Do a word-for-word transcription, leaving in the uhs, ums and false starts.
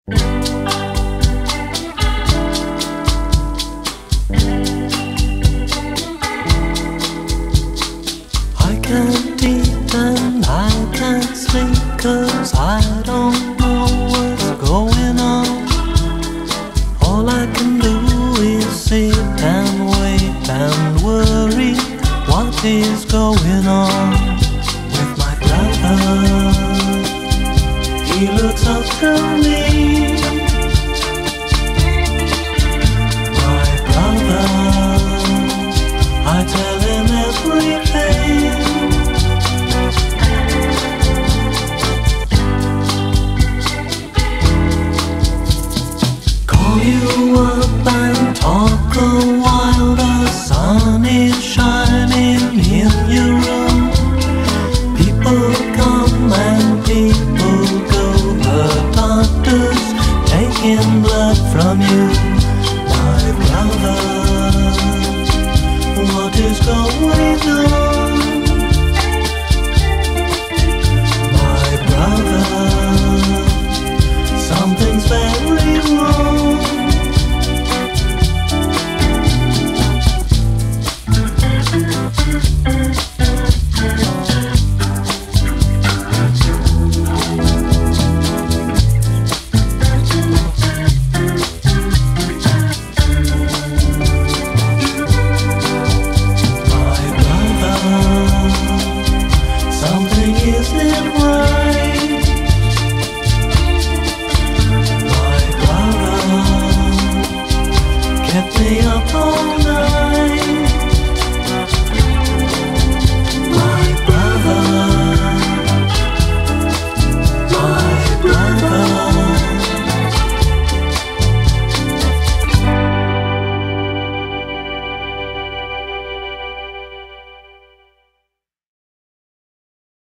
I can't eat and I can't sleep 'cause I don't know what's going on. All I can do is sit and wait and worry what is going on with my brother. He looks up to me, my brother. I tell him everything. Call you up and talk a while. The sun is shining in your room. People come and people go. The doctor's taking blood from you.